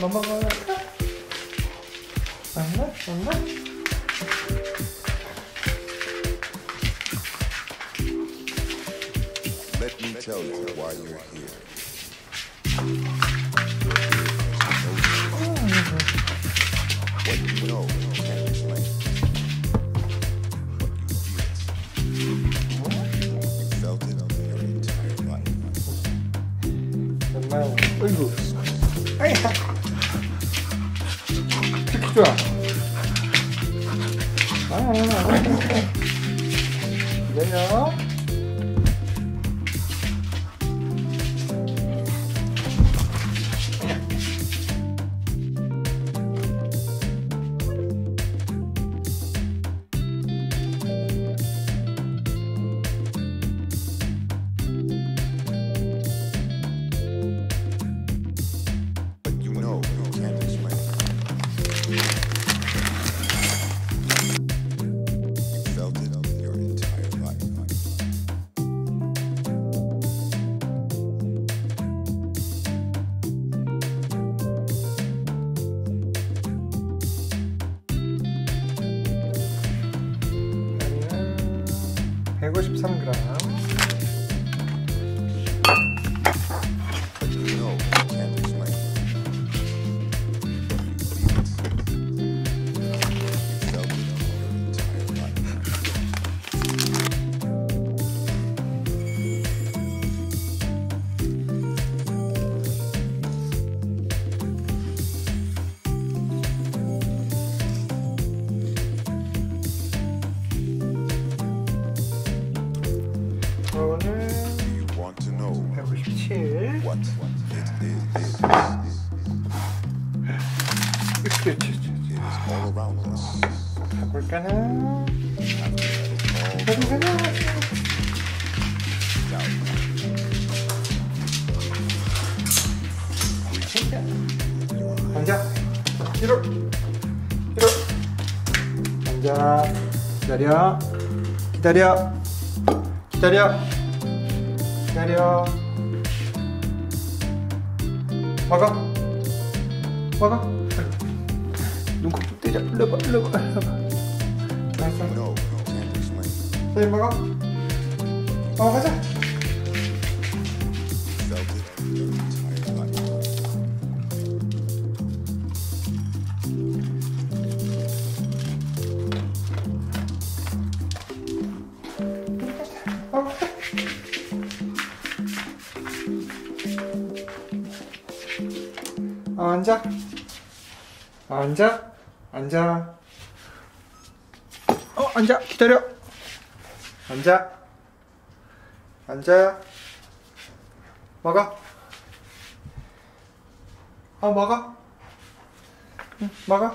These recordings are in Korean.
넘어가. 맞나? Let me tell you why you're here. What you know can't explain. What you feel. You felt it your entire life. 정말 어이구. 아이야. 그렇게 좋아. 기다려. 가볼까나? 앉아. 뒤로. 앉아. 기다려. 먹어. 눈곱 좀 때려. 일러봐. 알았어. 빨리 먹어. 가자. 앉아. 앉아. 기다려. 앉아. 먹어. 먹어. 응, 먹어.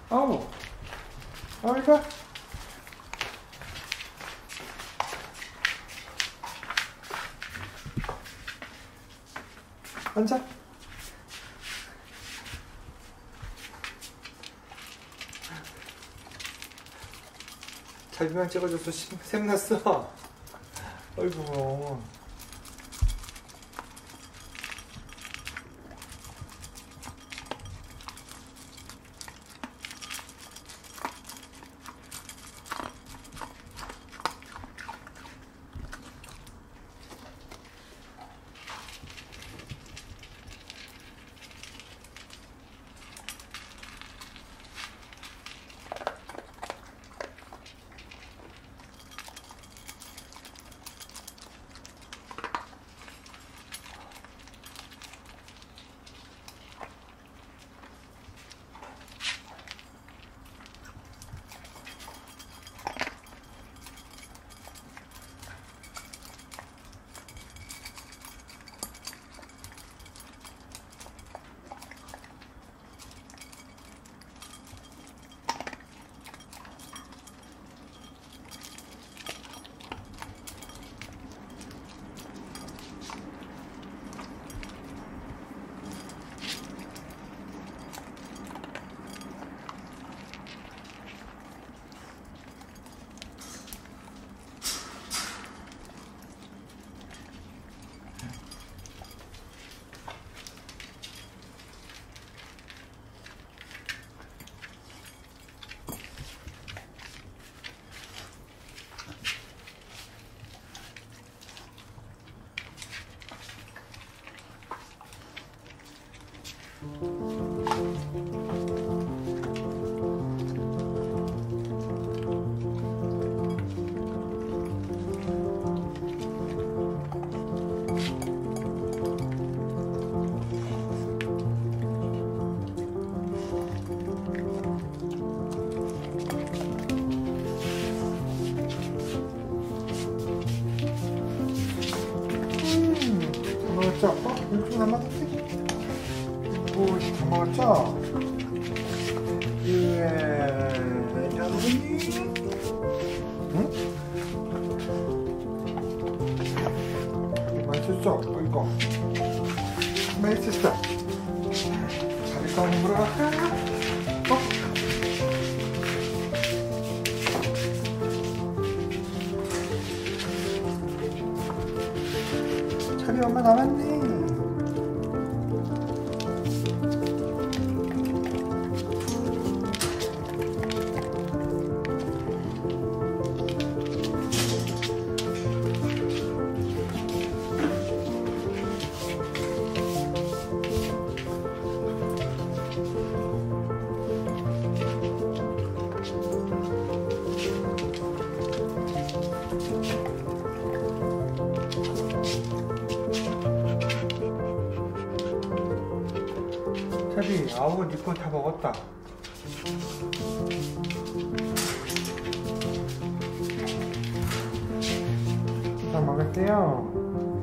아우, 이거. 앉아. 자비만 찍어줘서 샘났어. 어이구. 먹었죠? 이거 좀 남았지? 오, 다 먹었죠? 예, 여러분이? 응? 맛있었어? 이거 맛있었어? 자리 거 먹으러 갈까? 자리 얼마 남았네. 자비, 아우 니꺼 다 먹었다. 다 먹을게요.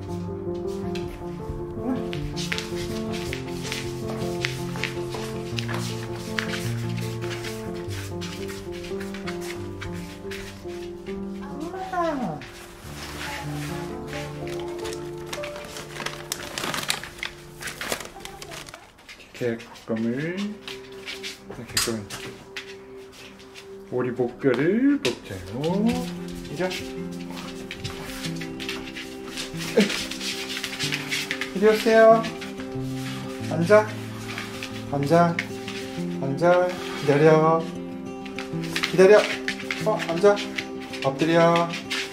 엄마. 개껌을 오리복뼈를 먹자요. 이자 이리 오세요. 앉아 기다려 앉아. 엎드려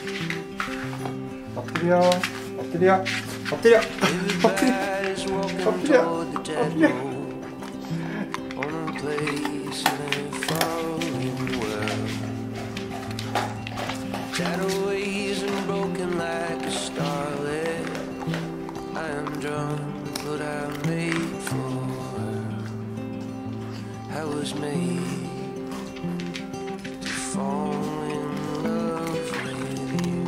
Shadows and broken like a starlet. I am drunk, but I'm made for her. I was made to fall in love with you.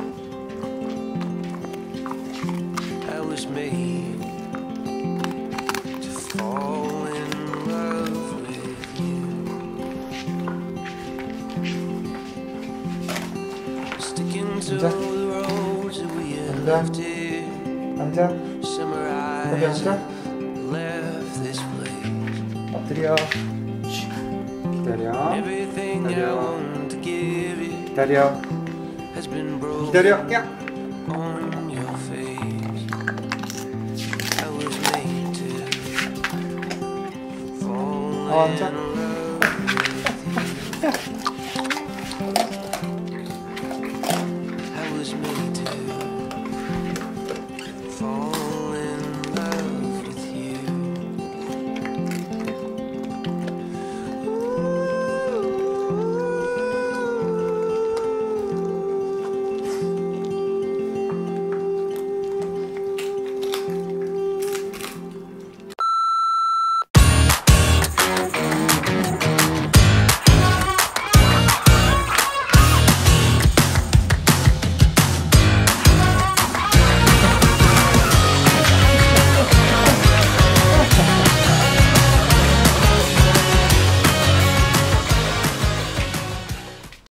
I was made to 앉아. the roads that we had 앉아. left here. 앉아. 거기 Summarize 앉아. left this place. 엎드려. 기다려. Everything I want to give you 기다려. has been broken 기다려. 야. on your face. I was made to fall 앉아. in